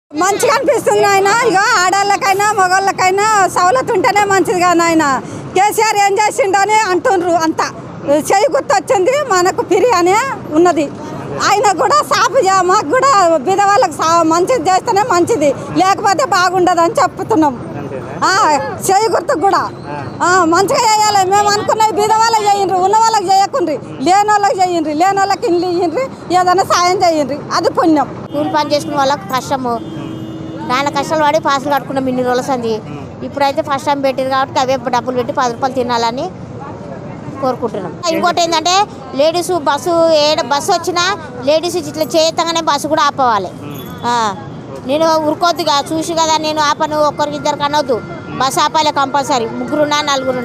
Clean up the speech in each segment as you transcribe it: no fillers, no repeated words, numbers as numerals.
మంచిగా అనిపిస్తుంది ఆయన. ఇక ఆడవాళ్ళకైనా మగవాళ్ళకైనా సవలతు ఉంటేనే మంచిది కానీ ఆయన కేసీఆర్ ఏం చేసిండో అని అంటుండ్రు. అంతా చెయ్యి గుర్తొచ్చింది మనకు పిరి అనే ఉన్నది. ఆయన కూడా సాపు మాకు కూడా బీద వాళ్ళకి మంచిది చేస్తేనే మంచిది, లేకపోతే బాగుండదు అని చెప్తున్నాం. చెయ్యి గుర్తుకు కూడా మంచిగా చేయాలి. మేము అనుకున్నవి బీద వాళ్ళకి చేయండి, ఉన్న వాళ్ళకి చేయకుండ్రి, లేని వాళ్ళకి చేయండి, లేని వాళ్ళకి ఇల్లు ఇయ్యండి, ఏదైనా సాయం చేయండి, అది పుణ్యం. కూలి పని చేసుకునే వాళ్ళకి కష్టము, నాన్న కష్టాలు పడి పాసులు కట్టుకున్నాం ఇన్ని రోజుల సంది. ఇప్పుడైతే ఫస్ట్ టైం పెట్టింది కాబట్టి అవే డబ్బులు పెట్టి 10 రూపాయలు తినాలని కోరుకుంటున్నాం. ఇంకోటి ఏంటంటే లేడీస్ బస్సు వచ్చినా లేడీస్ ఇట్లా చేయతంగానే బస్సు కూడా ఆపవాలి. నేను ఉరుకోద్దుగా చూసి కదా నేను ఆపను, ఒక్కరికి ఇద్దరికి అనొద్దు, బస్సు ఆపాలి కంపల్సరీ, 3 4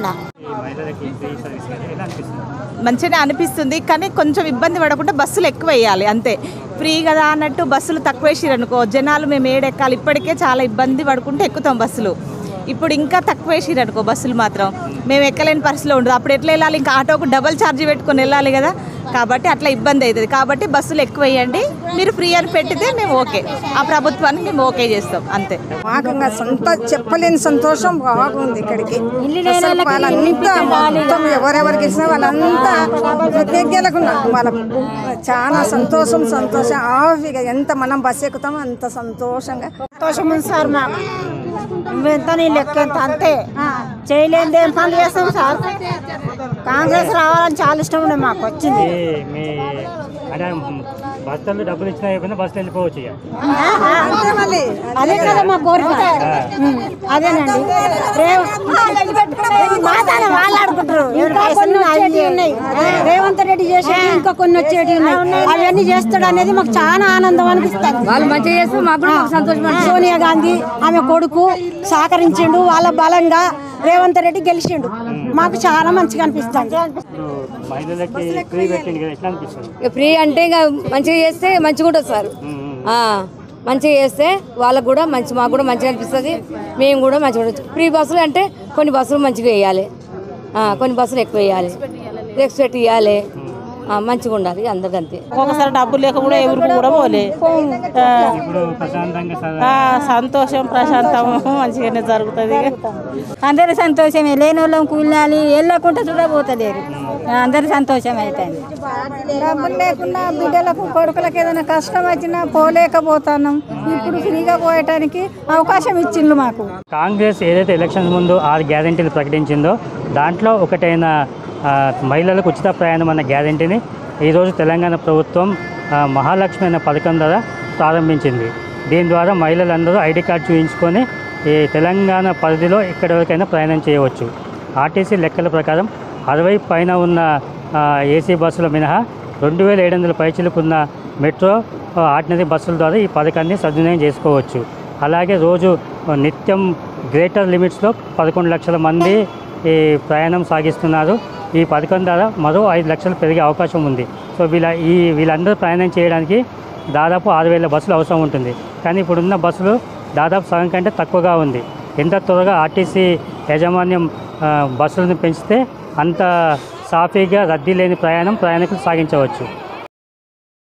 మంచిగా అనిపిస్తుంది. కానీ కొంచెం ఇబ్బంది పడకుండా బస్సులు ఎక్కువ వేయాలి అంతే. ఫ్రీ కదా అన్నట్టు బస్సులు తక్కువ వేసిరనుకో జనాలు మేము ఏడెక్కాలి, ఇప్పటికే చాలా ఇబ్బంది పడుకుంటే ఎక్కుతాం బస్సులు. ఇప్పుడు ఇంకా తక్కువ వేసిరనుకో బస్సులు మాత్రం మేము ఎక్కలేని పరిస్థితిలో ఉండదు. అప్పుడు ఎట్లా వెళ్ళాలి, ఇంకా ఆటోకు డబల్ ఛార్జ్ పెట్టుకొని వెళ్ళాలి కదా, కాబట్టి అట్లా ఇబ్బంది అవుతుంది. కాబట్టి బస్సులు ఎక్కువ వేయండి, మీరు ఫ్రీ అని పెట్టితే మేము ఓకే, ఆ ప్రభుత్వాన్ని మేము ఓకే చేస్తాం అంతే. మాకు చెప్పలేని సంతోషం బాగుంది. ఇక్కడికి వాళ్ళంతా మొత్తం ఎవరెవరికి ఇచ్చినా వాళ్ళంతా కృతజ్ఞతలకు వాళ్ళకు చాలా సంతోషం. ఆవిగా ఎంత మనం బస్సు ఎక్కుతామో అంత సంతోషంగా ఉంది సార్. మాకు ఎంత నీ లెక్క ఎంత అంతే, చేయలేనిది ఏం పనులు చేస్తాం సార్. కాంగ్రెస్ రావాలని చాలా ఇష్టం ఉండే మాకు వచ్చింది. బస్సులు డబ్బులు ఇచ్చినా అయిపోయినా బస్సులు వెళ్ళిపోవచ్చు. అదే కదా మా కోరిక, అదేనండి. మాట్లాడుకుంటారు రేవంత్ రెడ్డి చేసి ఇంకా కొన్ని వచ్చేటి ఉన్నాయి, అవన్నీ చేస్తాడు అనేది మాకు చాలా ఆనందం అనిపిస్తుంది. వాళ్ళు మంచిగా చేస్తే మాకు కూడా సంతోషం. సోనియా గాంధీ ఆమె కొడుకు సహకరించిండు, వాళ్ళ బలంగా రేవంత్ రెడ్డి గెలిచిండు, మాకు చాలా మంచిగా అనిపిస్తుంది. ఫ్రీ అంటే ఇంకా మంచిగా చేస్తే మంచిగా ఉంటుంది సార్. మంచిగా చేస్తే వాళ్ళకు కూడా మాకు కూడా మంచిగా అనిపిస్తుంది, మేము కూడా మంచిగా ఉండొచ్చు. ఫ్రీ బస్సులు అంటే కొన్ని బస్సులు మంచిగా వేయాలి, కొన్ని బస్సులు ఎక్కువ వేయాలి, రెస్పెక్ట్ ఇవ్వాలి, మంచిగా ఉండాలి అందరికంతే. ఒక్కొక్కసారి డబ్బులు లేక కూడా ఎవరికి కూడా పోలే, సంతోషం ప్రశాంతం మంచిగానే జరుగుతుంది. అందరి సంతోషమే, లేని వాళ్ళం కూలాలి వెళ్ళకుండా కూడా పోతలేరు, అందరి సంతోషం అవుతుంది. డబ్బులు లేకుండా బిడ్డలకు కొడుకులకు ఏదైనా కష్టం వచ్చినా పోలేకపోతున్నాం, ఇప్పుడు ఫ్రీగా పోయటానికి అవకాశం ఇచ్చిండ్రు మాకు. కాంగ్రెస్ ఏదైతే ఎలక్షన్స్ ముందు 6 గ్యారెంటీలు ప్రకటించిందో దాంట్లో ఒకటైన మహిళలకు ఉచిత ప్రయాణం అన్న గ్యారెంటీని ఈరోజు తెలంగాణ ప్రభుత్వం మహాలక్ష్మి అనే పథకం ద్వారా ప్రారంభించింది. దీని ద్వారా మహిళలందరూ ఐడి కార్డు చూపించుకొని ఈ తెలంగాణ పరిధిలో ఎక్కడి వరకైనా ప్రయాణం చేయవచ్చు. ఆర్టీసీ లెక్కల ప్రకారం 60 పైన ఉన్న ఏసీ బస్సుల మినహా 2700 పైచిలుకున్న మెట్రో ఆర్డినరీ బస్సుల ద్వారా ఈ పథకాన్ని సద్వినియోగం చేసుకోవచ్చు. అలాగే రోజు నిత్యం గ్రేటర్ లిమిట్స్లో 11 లక్షల మంది ఈ ప్రయాణం సాగిస్తున్నారు. ఈ పథకం ద్వారా మరో 5 లక్షలు పెరిగే అవకాశం ఉంది. సో వీళ్ళందరూ ప్రయాణం చేయడానికి దాదాపు 6000 బస్సులు అవసరం ఉంటుంది. కానీ ఇప్పుడున్న బస్సులు దాదాపు సగం కంటే తక్కువగా ఉంది. ఎంత త్వరగా ఆర్టీసీ యాజమాన్యం బస్సులను పెంచితే అంత సాఫీగా రద్దీ లేని ప్రయాణికులు సాగించవచ్చు.